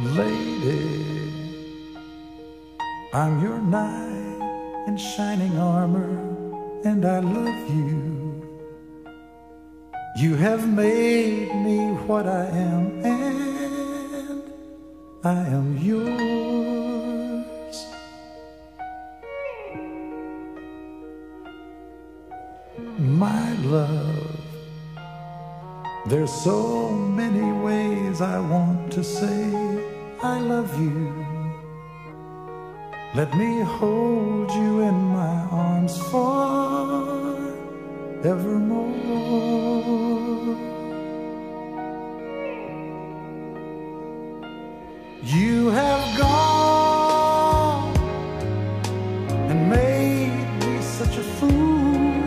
Lady, I'm your knight in shining armor, and I love you. You have made me what I am, and I am yours. My love, there's so many ways I want to say I love you. Let me hold you in my arms forevermore. You have gone and made me such a fool.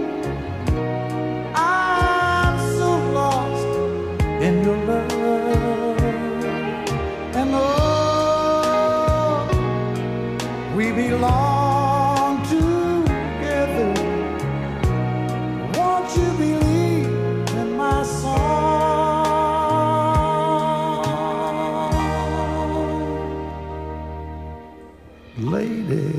I'm so lost in your love, and oh, we belong together. Won't you believe in my song? Lady,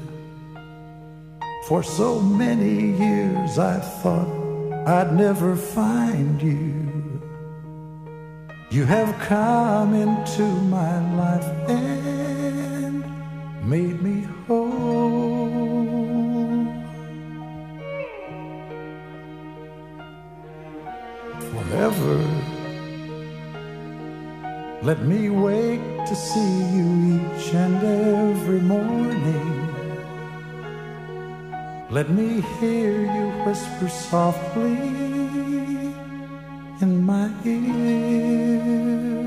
for so many years I thought I'd never find you. You have come into my life and made me whole. Forever, let me wake to see you each and every morning. Let me hear you whisper softly in my ear.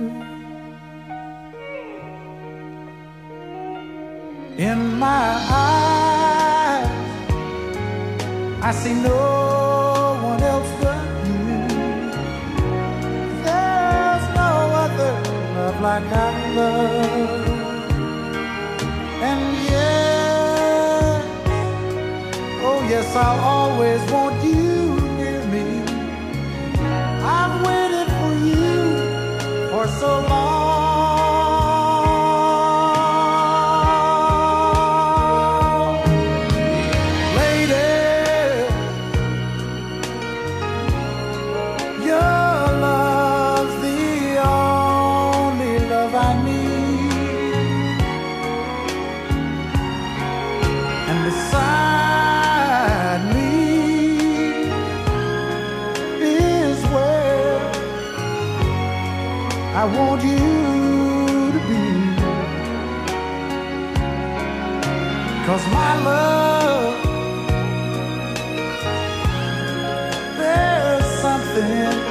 In my eyes, I see no one else but you. There's no other love like I love. And yes, oh yes, I'll always want you near me. I've waited for you for so long. Lady, your love's the only love I need. And beside me is where I want you to be. 'Cause my love, there's something